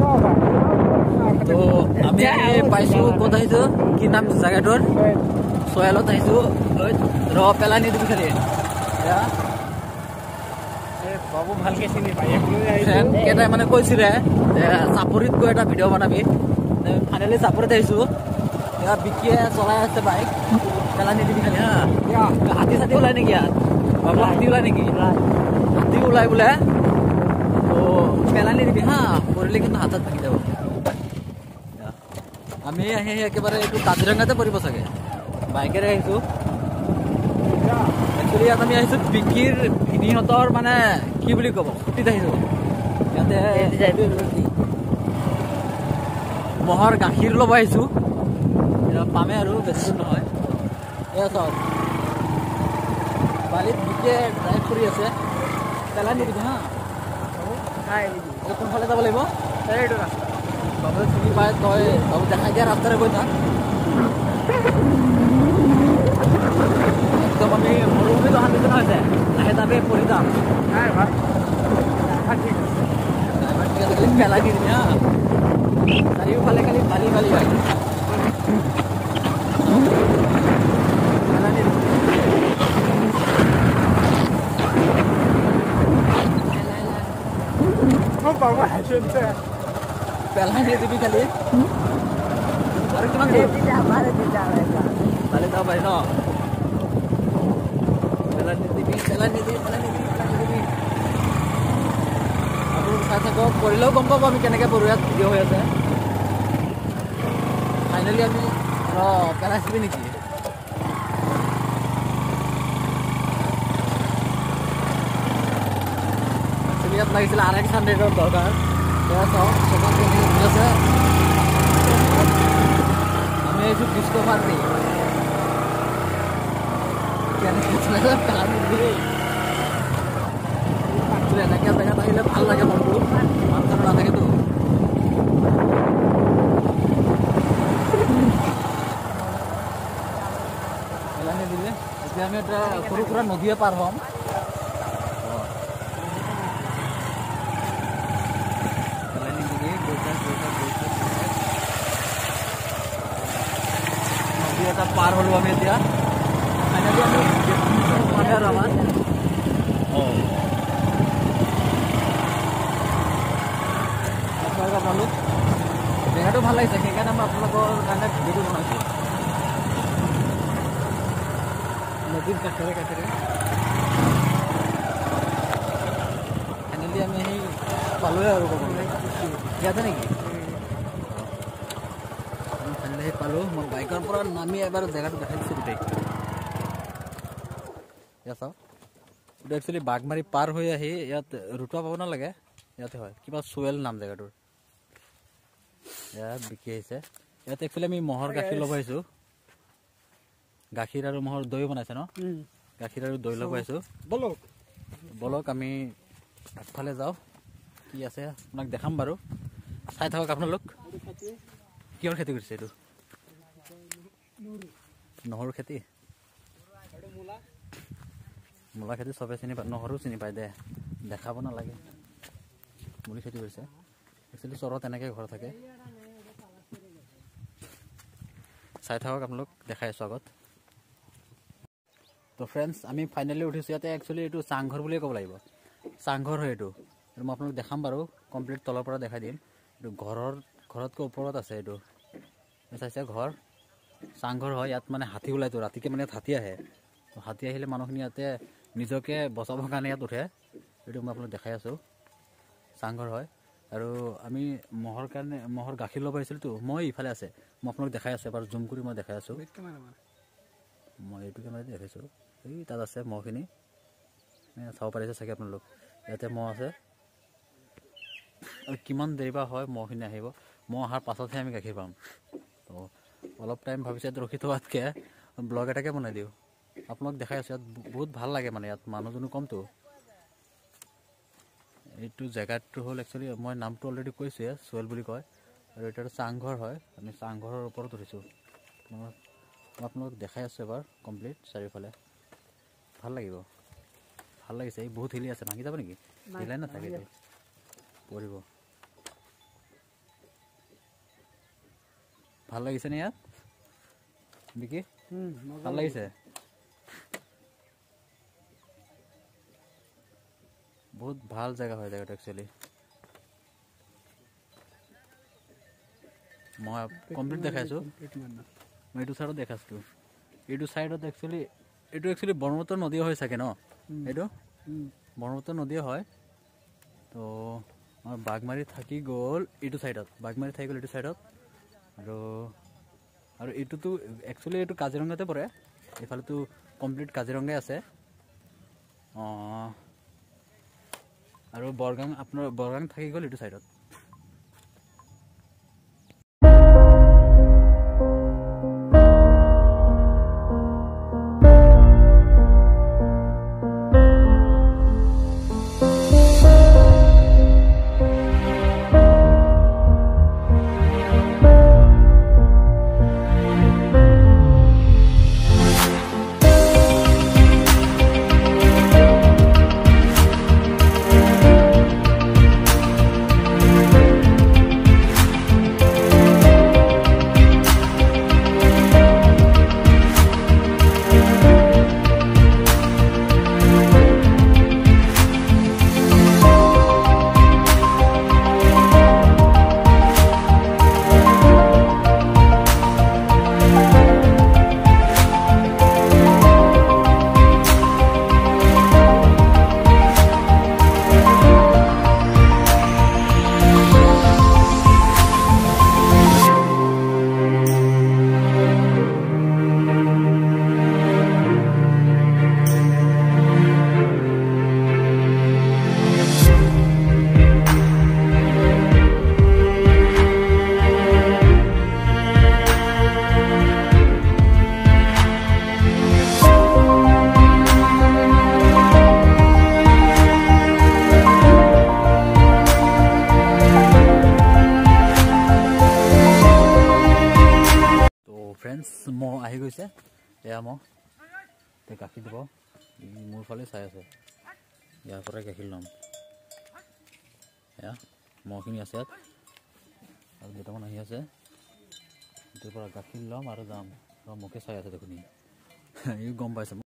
তো আমি পাইছো ক'ত আহিছো কি নাম জাগাটোৰ ছয়ালত আহিছো ৰ পেলানি দিবি খালি বাবু ভালকে চিনি পায় কেইটাই মানে কৈছিলে চাপৰিত গৈ এটা ভিডিঅ' বনাবি ফাইনেলি চাপৰিত আহিছো এয়া বিকিয়ে চলাই আছে বাইক পেলানি দিবি খালি হা হাতী চাতী ওলাই নেকি ইয়াত বাবু হাতী ওলাই নেকি হাতী ওলাই বোলে তো পেলানি দিবি হা পৰিলে কিন্তু হাতত ভাঙি যাব আমি আহি একেবাৰে এইটো কাজিৰঙাতে পৰিব চাগে বাইকেৰে আহিছো একচুৱেলি ইয়াত আমি আহিছো বিকিৰ ভিনিহঁতৰ মানে কি বুলি ক'ব ছুটীত আহিছো ইয়াতে মহৰ গাখীৰ ল'ব আহিছো পামে আৰু বেছি দূৰ নহয় এয়া চাওক বালিত বিকিয়ে ড্ৰাইভ কৰি আছে পেলাই নিদিবি হা কোনফালে যাব লাগিব এইটো ৰাস্তা বাবুৱে চিনি পায় তই বাবু দেখাই দিয়া ৰাস্তাৰে গৈ থাক একদম আমি মৰুভূমিত অহা নিচিনা হৈছে লাহে তাপে পৰি যাম পেলাই দি দিবি হা চাৰিওফালে খালি বালি বালি হয় পেলাই নিদিবি পেলাই নিদিবি খালি আৰু কিমান ভালে যাব পাৰি ন পেলাই নিদিবি পেলাই নিদিবি পেলাই নিদিবি পেলাই নিদিবি আৰু চাই থাকক কৰিলেও গম পাব আমি কেনেকৈ কৰোঁ ইয়াত ভিডিঅ' হৈ আছে ফাইনেলি আমি পেলাইছিবি নেকি ইয়াত লাগিছিলে RX-100 দৰকাৰ এয়া চাওক চকাত আছে আমি আহিছোঁ ডিস্কভাৰী এনেকৈ জেগাত আহিলে ভাল লাগে মনটো মানুহ চানুহ নাথাকেতো পেলানি দিলে এতিয়া আমি এটা সৰু সুৰা নদীয়ে পাৰ হ'ম নদী এটা পাৰ হ'লো আমি এতিয়া ফাইনেলি আমি পালে আৰু আমাৰ আপোনালোক জেগাটো ভাল লাগিছে সেইকাৰণে মই আপোনালোকৰ কাৰণে ভিডিঅ'টো বনাইছোঁ নদীৰ কাষেৰে কাষেৰে ফাইনেলি আমি সেই পালোৱে আৰু ক'বলৈ ইয়াতে নেকি আমি ফাইনেলি সেই পালোঁ মই বাইকৰ পৰা নামি এবাৰ জেগাটো দেখাই দিছোঁ গোটেই ইয়াত চাওক এইটো একচুৱেলি বাঘমাৰী পাৰ হৈ আহি ইয়াত ৰুটোৱা পাব নালাগে ইয়াতে হয় কিবা চুৱেল নাম জেগাটোৰ ইয়াত বিকি আহিছে ইয়াত একচুৱেলি আমি মহৰ গাখীৰ ল'ব আহিছোঁ গাখীৰ আৰু মহৰ দৈ বনাইছে ন গাখীৰ আৰু দৈ ল'ব আহিছোঁ বলক আমি আগফালে যাওঁ কি আছে আপোনাক দেখাম বাৰু চাই থাকক আপোনালোক কিহৰ খেতি কৰিছে এইটো নহৰু খেতি মূলা খেতি চবে চিনি পায় নহৰু চিনি পায় দে দেখাব নালাগে মূলি খেতি কৰিছে একচুৱেলি চৰত এনেকৈ ঘৰ থাকে চাই থাকক আপোনালোক দেখাই আছোঁ আগত তো ফ্ৰেণ্ডছ আমি ফাইনেলি উঠিছোঁ ইয়াতে একচুৱেলি এইটো চাংঘৰ বুলিয়ে ক'ব লাগিব চাংঘৰ হয় এইটো মই আপোনালোক দেখাম বাৰু কমপ্লিট তলৰ পৰা দেখাই দিম এইটো ঘৰতকৈ ওপৰত আছে এইটো চাইছে ঘৰ চাংঘৰ হয় ইয়াত মানে হাতী ওলাইতো ৰাতিকৈ মানে ইয়াত হাতী আহে তো হাতী আহিলে মানুহখিনি ইয়াতে নিজকে বচাবৰ কাৰণে ইয়াত উঠে এইটো মই আপোনালোক দেখাই আছোঁ চাংঘৰ হয় আৰু আমি মহৰ গাখীৰ ল'ব আহিছিলোঁতো মই ইফালে আছে মই আপোনালোক দেখাই আছোঁ এবাৰ জুম কৰি মই দেখাই আছোঁ মই এইটো কেমেৰাতে দেখাইছোঁ এই তাত আছে মহখিনি চাব পাৰিছে চাগে আপোনালোক ইয়াতে মহ আছে আৰু কিমান দেৰি বা হয় মহখিনি আহিব মহ অহাৰ পাছতহে আমি গাখীৰ পাম তো অলপ টাইম ভাবিছোঁ ইয়াত ৰখি থোৱাতকৈ ব্লগ এটাকে বনাই দিওঁ আপোনালোক দেখাই আছোঁ ইয়াত বহুত ভাল লাগে মানে ইয়াত মানুহজনো কমতো এইটো জেগাটো হ'ল একচুৱেলি মই নামটো অলৰেডি কৈছোঁৱে চুৱেল বুলি কয় আৰু এটা চাংঘৰ হয় আমি চাংঘৰৰ ওপৰত উঠিছোঁ মই আপোনালোক দেখাই আছোঁ এবাৰ কমপ্লিট চাৰিওফালে ভাল লাগিব ভাল লাগিছে এই বহুত হিলি আছে ভাঙি যাব নেকি হিলাই নাথাকে পৰিব ভাল লাগিছে নে ইয়াত বিকি ভাল লাগিছে বহুত ভাল জায়গা হয় জায়গাটা একচুয়ালি মই কমপ্লিট দেখাইছো মই এইটো সাইডত দেখাইছো এইটো সাইডত একচুয়ালি ব্ৰহ্মপুত্ৰ নদী হয় থাকে ন এইটো ব্ৰহ্মপুত্ৰ নদী হয় তো আমাৰ বাগমাৰী থাকি গ'ল এইটো সাইডত বাগমাৰী থাকি গ'ল এইটো সাইডত আৰু এইটোতো একচুয়ালি এইটো কাজিৰঙাতে পৰে এফালেতো কমপ্লিট কাজিৰঙাই আছে আৰু বৰগাং আপোনাৰ বৰগাং থাকি গ'ল এইটো সাইডত फ्रेंड्स मो आহি গৈছে এয়া মো তে গাখি দিব মোৰ ফালে চাই আছে ইয়াৰ পৰা গাখি লম এয়া মখিনি আছে আৰু দুটামান আহি আছে এটোৰ পৰা গাখি লম আৰু যাম আৰু মুখে চাই আছে দেখুনি এই গম পাইছে